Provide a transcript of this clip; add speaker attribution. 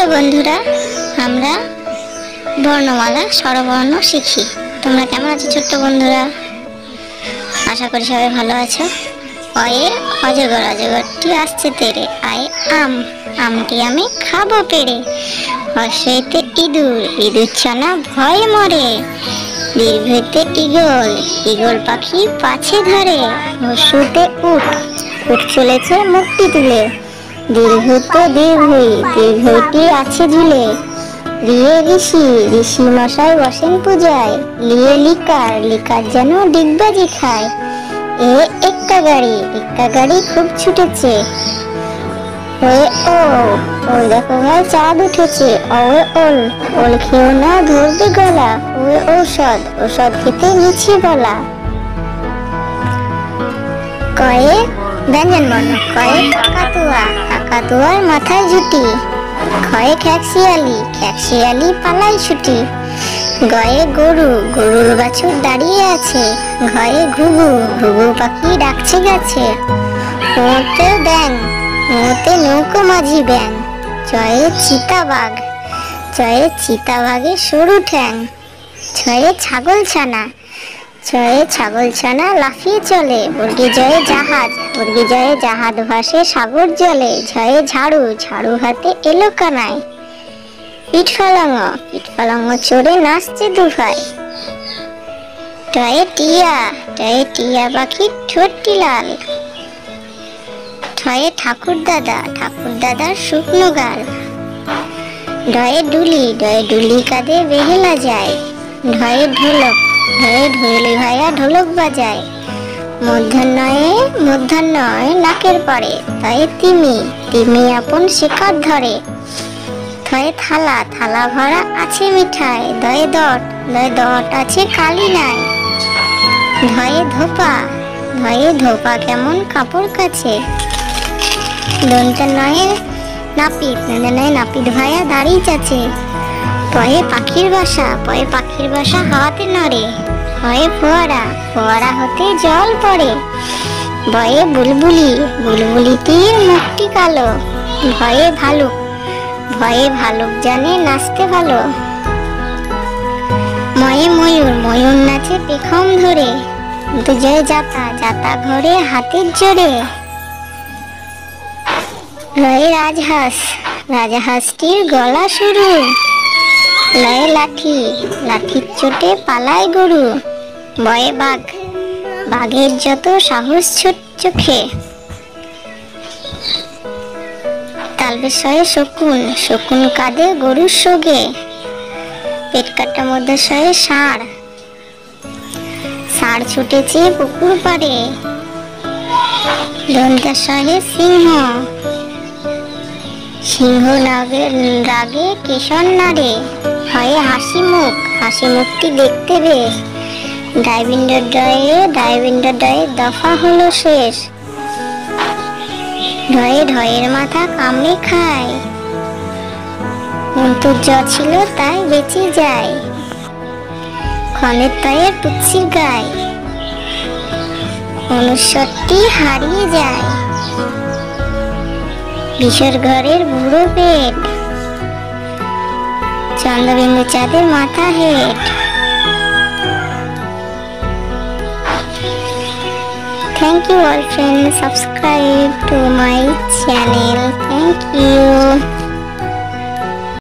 Speaker 1: চলো বন্ধুরা, আমরা বর্ণমালা স্বরবর্ণ শিখি। তোমরা কেমন আছো ছোট্ট বন্ধুরা? আশা করি সবাই ভালো আছো। অয়ে অজগর, অজগরটি আসছে তেরে। আয় আম, আমটি আমি খাবো পেড়ে। হর্ষেতে ইঁদুর, ইঁদুর ছানা ভয়ে মরে। দীর্ঘতে ঈগল, ঈগল পাখি পাছে ধরে। হর্ষতে উট, উট চলেছে মুক্তি তুলে। দীর্ঘতে দীর্ঘই, দীর্ঘটি আছে ঝুলে। রিয়ে ঋষি, ঋষি মশাই বসেন পূজায়। লিয়ে লিকার, লিকার যেন ডিগবাজি খায়। এ এক্কা গাড়ি, এক্কা গাড়ি খুব ছুটেছে। ওয়ে ও, ওই দেখো ভাই চাঁদ উঠেছে। ওয়ে ওল, ওল খেও না ধরবে গলা। ওয়ে ঔষধ, ঔষধ খেতে মিছে বলা। কয়ে ব্যঞ্জন বর্ণ, কয়ে কাকাতুয়া, কাকাতুয়ার মাথায় ঝুটি। খয়ে খ্যাকশিয়ালি, খ্যাকশিয়ালি পালাই ছুটি। গয়ে গরু, গরুর বাছুর দাঁড়িয়ে আছে। ঘয়ে ঘুঘু, ঘুঘু পাখি ডাকছে গাছে। ওতে ব্যাং, ওতে নৌকো মাঝি ব্যাং। চয়ে চিতাবাঘ, চয়ে চিতাবাঘের সরু ঠ্যাং। ছয়ে ছাগল ছানা, ছয়ে ছাগল ছানা লাফিয়ে চলে। বর্গি জয়ে জাহাজ, বর্গি জয়ে জাহাজ ভাসে সাগর জলে। ঝয়ে ঝাড়ু, ঝাড়ু হাতে এলো কানায়। পিঠ ফালাঙ্গ, পিঠ ফালাঙ্গ চড়ে নাচছে দুভাই। টয়ে টিয়া, টয়ে টিয়া পাখির ঠোঁটটি লাল। ঠয়ে ঠাকুর দাদা, ঠাকুর দাদার শুকনো গাল। ডয়ে ডুলি, ডয়ে ডুলি কাঁধে বেহেলা যায়। ঢয়ে ঢোলক, ঢয়ে ঢোলি ভাইয়া ঢোলক বাজায়। মধ্যাহ্নয়ে, মধ্যাহ্নয় নাকের পরে। তয়ে তিমি, তিমি আপন শিকার ধরে। থয়ে থালা, থালা ভরা আছে মিঠাই। দয়ে দট, দয়ে দট আছে কালি নাই। ধয়ে ধোপা, ধয়ে ধোপা কেমন কাপড় কাছে। দন্তে নয়ে নাপিত, নয়ে নাপিত ভাইয়া দাঁড়িয়ে আছে। পয়ে পাখির বাসা, পয়ে পাখির বাসা হাওয়াতে নড়ে। হয়ে ফোয়ারা, ফোয়ারা হতে জল পড়ে। বয়ে বুলবুলি, বুলবুলিটির মুখটি কালো। ভয়ে ভালুক, ভয়ে ভালুক জানে নাচতে ভালো। ময়ে ময়ূর, ময়ূর নাচে পেখম ধরে। দুজয়ে যাতা, যাতা ঘরে হাতের জোরে। রয়ে রাজহাঁস, রাজহাঁসটির গলা সরু। লয়ে লাঠি, লাঠির চোটে পালায় গরু। বয়ে বাঘ, বাঘের যত সাহস ছোট চোখে। তালবেশয়ে শকুন, শকুন কাঁধে গরুর সঙ্গে। পেট কাটা মধ্যে শয়ে ষাঁড়, ষাঁড় ছুটেছে পুকুর পাড়ে। দন্তাশয়ে সিংহ, সিংহ রাগে কেশর নাড়ে। হয়ে হাসি মুখ, হাসি মুখটি দেখতে বেশ। ডাইভিন্ডার ডয়ে, ডাইভিন্ডার ডয়ে দফা হলো শেষ। ঢয়ে ঢয়ের মাথা কামড়ে খায়। অন্তুর জ ছিল তাই বেঁচে যায়। ক্ষণের তয়ে টুকসির গায়ে, অনুস্বরটি হারিয়ে যায়। বিষর ঘরের বুড়ো পেট, চন্দ্রবিন্দু চাঁদের মাথা হেট। Thank you all friends, subscribe to my channel. Thank you.